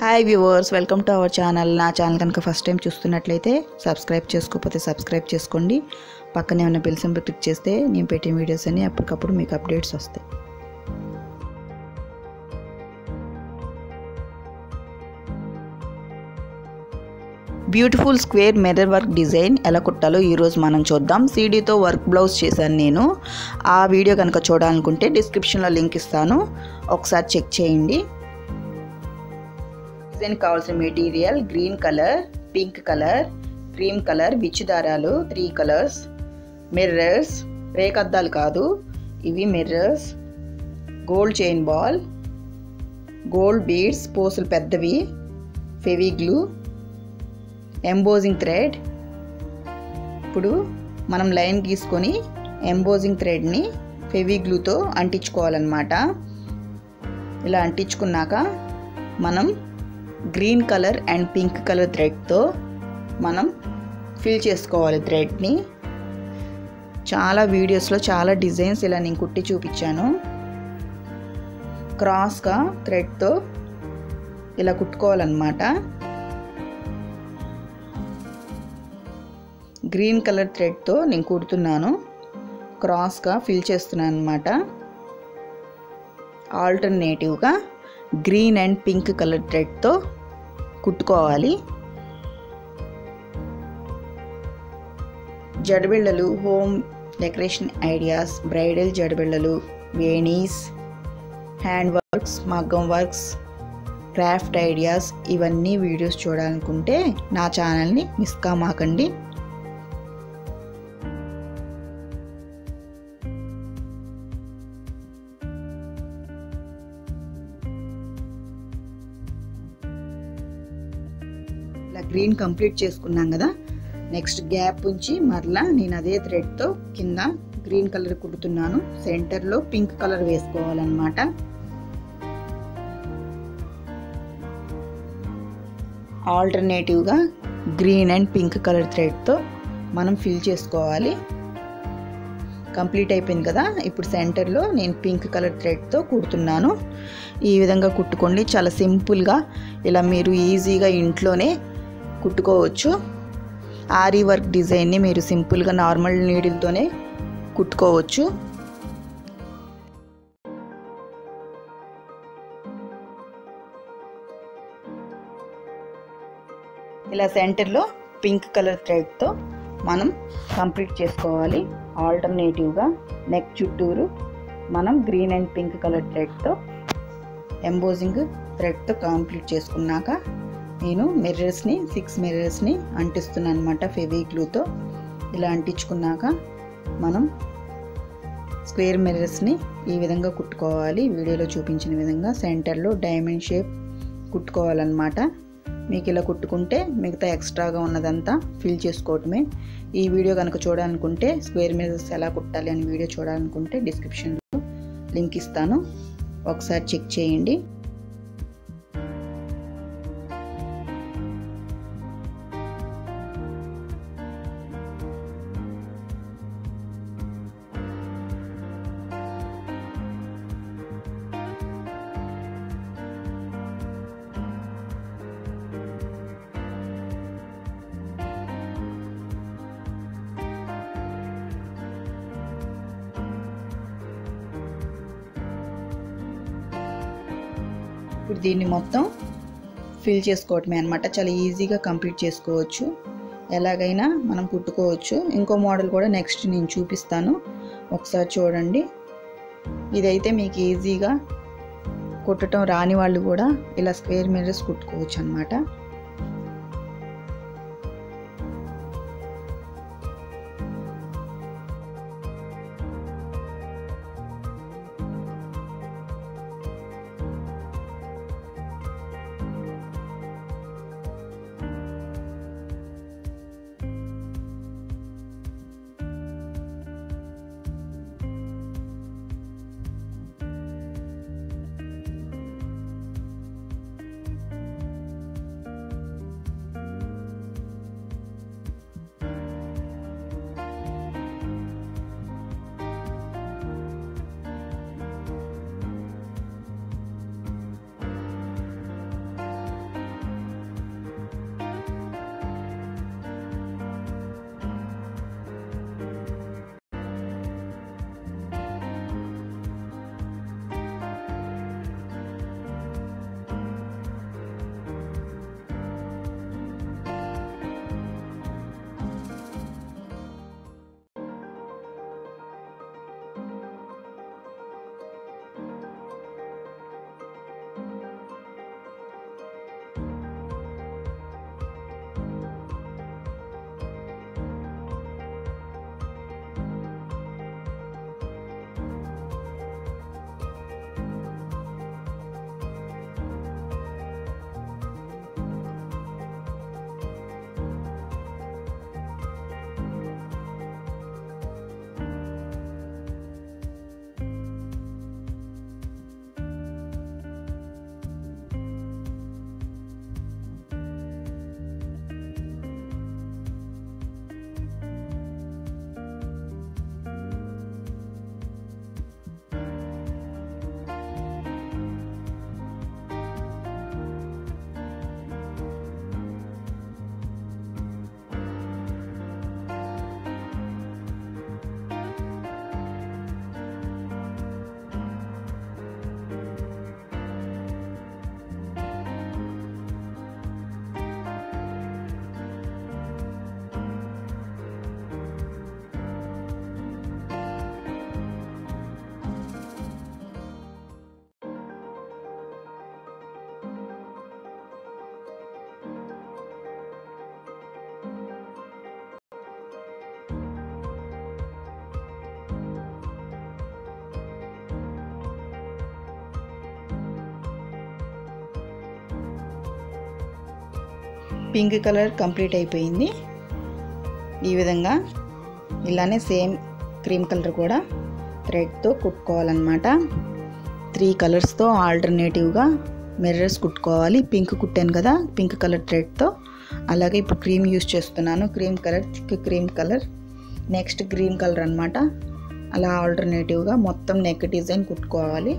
Hi viewers, welcome to our channel. నా channel కనుక first time చూస్తున్నట్లయితే సబ్స్క్రైబ్ చేసుకోకపోతే సబ్స్క్రైబ్ చేసుకోండి. పక్కనే ఉన్న బెల్ సింబల్ క్లిక్ చేస్తే నేను పెట్టే వీడియోస్ అన్ని అప్పటికప్పుడు మీకు అప్డేట్స్ వస్తాయి. Beautiful square mirror work design ఎలా కుట్టాలో ఈరోజు మనం చూద్దాం. సీడీతో వర్క్ బ్లౌజ్ చేశాను నేను. ఆ వీడియో కనుక చూడాలనుకుంటే డిస్క్రిప్షన్లో లింక్ ఇస్తాను, ఒకసారి చెక్ చేయండి. డిజైన్ కావాల్సిన material green colour, pink colour, cream colour, విచ్చు దారాలు 3 కలర్స్, మిర్రర్స్, రేకద్దాలు కాదు ఇవి mirrors, gold chain ball, gold beads పోసులు పెద్దవి, ఫెవిగ్లూ, ఎంబోజింగ్ థ్రెడ్. ఇప్పుడు మనం లైన్ గీసుకొని ఎంబోజింగ్ థ్రెడ్ని ఫెవిగ్లూతో అంటించుకోవాలన్నమాట. ఇలా అంటించుకున్నాక మనం green colour and pink colour థ్రెడ్తో మనం ఫిల్ చేసుకోవాలి థ్రెడ్ని. చాలా వీడియోస్లో చాలా డిజైన్స్ ఇలా నేను కుట్టి చూపించాను. క్రాస్గా థ్రెడ్తో ఇలా కుట్టుకోవాలన్నమాట. గ్రీన్ కలర్ థ్రెడ్తో నేను కుడుతున్నాను, క్రాస్గా ఫిల్ చేస్తున్నాను అనమాట. ఆల్టర్నేటివ్గా గ్రీన్ అండ్ పింక్ కలర్ థ్రెడ్తో కుట్టుకోవాలి. జడబిళ్ళలు, హోమ్ డెకరేషన్ ఐడియాస్, బ్రైడల్ జడబిళ్ళలు, వేణీస్, హ్యాండ్ వర్క్స్, మగ్గం వర్క్స్, క్రాఫ్ట్ ఐడియాస్ ఇవన్నీ వీడియోస్ చూడాలనుకుంటే నా ఛానల్ని మిస్ కామాకండి. ఇలా గ్రీన్ కంప్లీట్ చేసుకున్నాం కదా, నెక్స్ట్ గ్యాప్ ఉంచి మరలా నేను అదే థ్రెడ్తో కింద గ్రీన్ కలర్ కుడుతున్నాను. సెంటర్లో పింక్ కలర్ వేసుకోవాలన్నమాట. ఆల్టర్నేటివ్గా గ్రీన్ అండ్ పింక్ కలర్ థ్రెడ్తో మనం ఫిల్ చేసుకోవాలి. కంప్లీట్ అయిపోయింది కదా, ఇప్పుడు సెంటర్లో నేను పింక్ కలర్ థ్రెడ్తో కుడుతున్నాను. ఈ విధంగా కుట్టుకోండి, చాలా సింపుల్గా ఇలా మీరు ఈజీగా ఇంట్లోనే కుట్టుకోవచ్చు. ఆరీ వర్క్ డిజైన్ని మీరు సింపుల్గా నార్మల్ నీడిల్తోనే కుట్టుకోవచ్చు. ఇలా సెంటర్లో పింక్ కలర్ థ్రెడ్తో మనం కంప్లీట్ చేసుకోవాలి. ఆల్టర్నేటివ్గా నెక్ చుట్టూరు మనం గ్రీన్ అండ్ పింక్ కలర్ థ్రెడ్తో ఎంబోజింగ్ థ్రెడ్తో కంప్లీట్ చేసుకున్నాక నేను మిర్రర్స్ని 6 మిర్రర్స్ని అంటిస్తున్నాను అనమాట ఫెవిగ్లూతో. ఇలా అంటించుకున్నాక మనం స్క్వేర్ మిర్రర్స్ని ఈ విధంగా కుట్టుకోవాలి. వీడియోలో చూపించిన విధంగా సెంటర్లో డైమండ్ షేప్ కుట్టుకోవాలన్నమాట. మీకు ఇలా కుట్టుకుంటే మిగతా ఎక్స్ట్రాగా ఉన్నదంతా ఫిల్ చేసుకోవటమే. ఈ వీడియో కనుక చూడాలనుకుంటే, స్క్వేర్ మిర్రర్స్ ఎలా కుట్టాలి అని వీడియో చూడాలనుకుంటే డిస్క్రిప్షన్లో లింక్ ఇస్తాను, ఒకసారి చెక్ చేయండి. ఇప్పుడు దీన్ని మొత్తం ఫిల్ చేసుకోవటమే అనమాట. చాలా ఈజీగా కంప్లీట్ చేసుకోవచ్చు, ఎలాగైనా మనం కుట్టుకోవచ్చు. ఇంకో మోడల్ కూడా నెక్స్ట్ నేను చూపిస్తాను, ఒకసారి చూడండి. ఇదైతే మీకు ఈజీగా కుట్టడం రాని వాళ్ళు కూడా ఇలా స్క్వేర్ మిర్రర్స్ కుట్టుకోవచ్చు అనమాట. పింక్ కలర్ కంప్లీట్ అయిపోయింది. ఈ విధంగా ఇలానే సేమ్ క్రీమ్ కలర్ కూడా థ్రెడ్తో కుట్టుకోవాలన్నమాట. 3 కలర్స్తో ఆల్టర్నేటివ్గా మిర్రర్స్ కుట్టుకోవాలి. పింక్ కుట్టాను కదా పింక్ కలర్ థ్రెడ్తో, అలాగే ఇప్పుడు క్రీమ్ యూస్ చేస్తున్నాను. Cream colour, thick cream colour, next green colour అన్నమాట. అలా ఆల్టర్నేటివ్గా మొత్తం నెక్ డిజైన్ కుట్టుకోవాలి.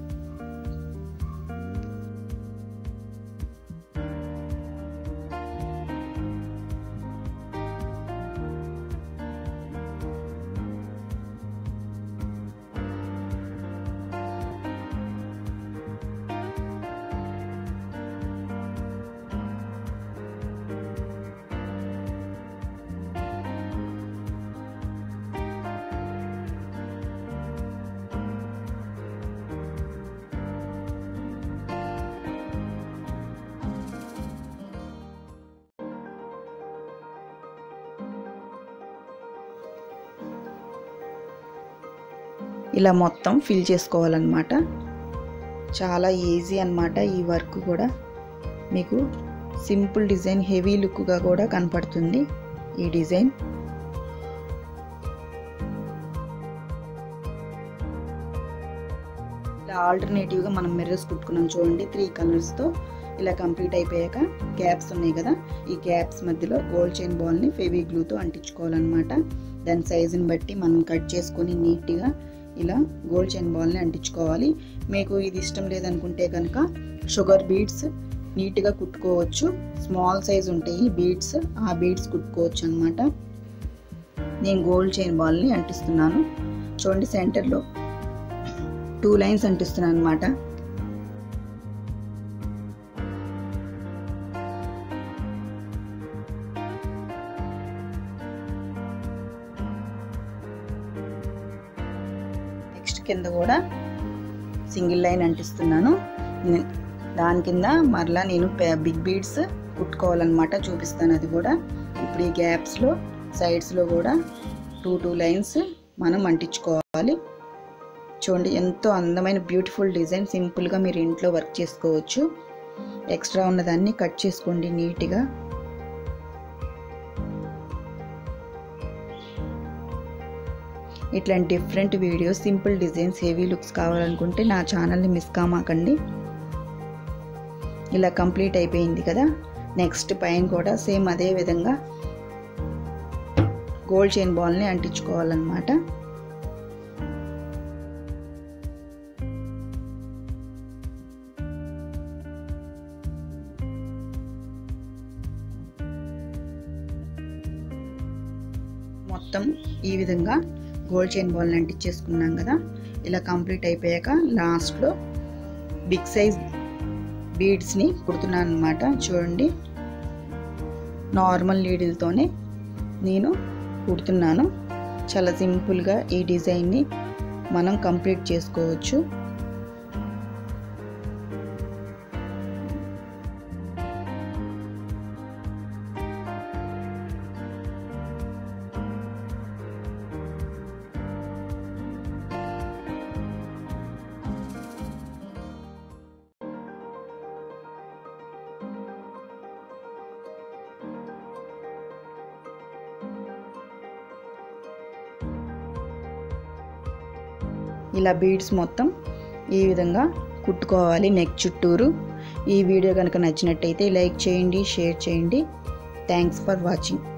ఇలా మొత్తం ఫిల్ చేసుకోవాలన్నమాట. చాలా ఈజీ అన్నమాట. ఈ వర్క్ కూడా మీకు సింపుల్ డిజైన్, హెవీ లుక్గా కూడా కనపడుతుంది ఈ డిజైన్. ఇలా ఆల్టర్నేటివ్గా మనం మిర్రర్స్ కుట్టుకున్నాం చూడండి 3 కలర్స్తో. ఇలా కంప్లీట్ అయిపోయాక గ్యాప్స్ ఉన్నాయి కదా, ఈ గ్యాప్స్ మధ్యలో గోల్డ్ చైన్ బాల్ని ఫెవీ గ్లూతో అంటించుకోవాలన్నమాట. దాని సైజుని బట్టి మనం కట్ చేసుకొని నీట్గా ఇలా గోల్డ్ చైన్ బాల్ని అంటించుకోవాలి. మీకు ఇది ఇష్టం లేదనుకుంటే కనుక షుగర్ బీడ్స్ నీట్గా కుట్టుకోవచ్చు. స్మాల్ సైజ్ ఉంటాయి బీడ్స్, ఆ బీడ్స్ కుట్టుకోవచ్చు అనమాట. నేను గోల్డ్ చైన్ బాల్ని అంటిస్తున్నాను చూడండి. సెంటర్లో 2 లైన్స్ అంటిస్తున్నాను అనమాట. నెక్స్ట్ కింద కూడా సింగిల్ లైన్ అంటిస్తున్నాను. దాని కింద మరలా నేను బిగ్ బీడ్స్ కుట్టుకోవాలన్నమాట, చూపిస్తాను అది కూడా. ఇప్పుడు ఈ గ్యాప్స్లో సైడ్స్లో కూడా 2 లైన్స్ మనం అంటించుకోవాలి. చూడండి ఎంతో అందమైన బ్యూటిఫుల్ డిజైన్. సింపుల్గా మీరు ఇంట్లో వర్క్ చేసుకోవచ్చు. ఎక్స్ట్రా ఉన్నదాన్ని కట్ చేసుకోండి నీట్గా. ఇట్లాంటి different videos, simple designs, heavy looks కావాలనుకుంటే నా ఛానల్ని మిస్ కామాకండి. ఇలా కంప్లీట్ అయిపోయింది కదా. నెక్స్ట్ పైన కూడా సేమ్ అదే విధంగా గోల్డ్ చైన్ బాల్ని అంటించుకోవాలన్నమాట. మొత్తం ఈ విధంగా గోల్డ్ చైన్ బాల్ని అంటించేసుకున్నాం కదా. ఇలా కంప్లీట్ అయిపోయాక లాస్ట్లో బిగ్ సైజ్ బీడ్స్ని కుడుతున్నాను అనమాట. చూడండి నార్మల్ నీడిల్తోనే నేను కుడుతున్నాను. చాలా సింపుల్గా ఈ డిజైన్ని మనం కంప్లీట్ చేసుకోవచ్చు. ఇలా బీడ్స్ మొత్తం ఈ విధంగా కుట్టుకోవాలి నెక్ చుట్టూరు. ఈ వీడియో కనుక నచ్చినట్టయితే లైక్ చేయండి, షేర్ చేయండి. Thanks for watching.